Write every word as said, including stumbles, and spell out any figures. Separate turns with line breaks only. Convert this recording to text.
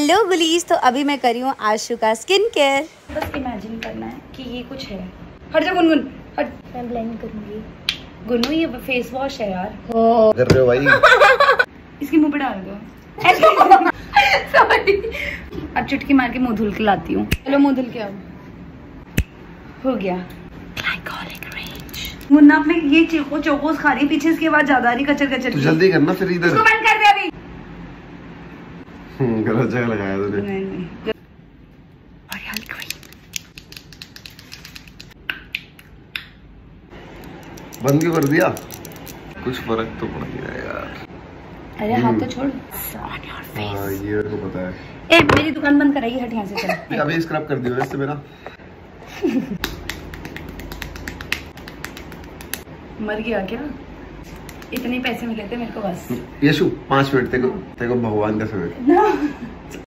Hello गुलीज, तो अभी मैं करी हूँ आशु का स्किन केयर।
बस इमेजिन करना है कि ये कुछ है। हट जा गुनगुन, हट। मैं ब्लेंड करूंगी। गुनू ये फेस वॉश है यार।
ओ कर रहे हो भाई?
इसके मुंह पे डाल दो। सॉरी। अब चुटकी मार के मुंह धुल के लाती हूँ। चलो मुंह धुल के अब हो गया। Glycolic range. मुन्ना अपने ये चीको चोकोस खा रही, पीछे इसकी आवाज ज्यादा आ रही, कचर कचर।
तू जल्दी करना फिर इधर।
इसको बंद कर दे अभी।
हम्म गलत जगह लगाया तूने।
नहीं नहीं।
बंद क्यों कर दिया? कुछ फर्क तो पड़ गया यार।
अरे हाथ तो छोड़।
हाँ ये मेरे को पता है।
ए मेरी दुकान बंद कराई, हट यहाँ से चल।
अभी स्क्रब कर दियो इससे मेरा।
मर गया क्या? इतने पैसे मिले थे मेरे को बस।
यशु पाँच मिनट तेरे को तेरे को भगवान का समय।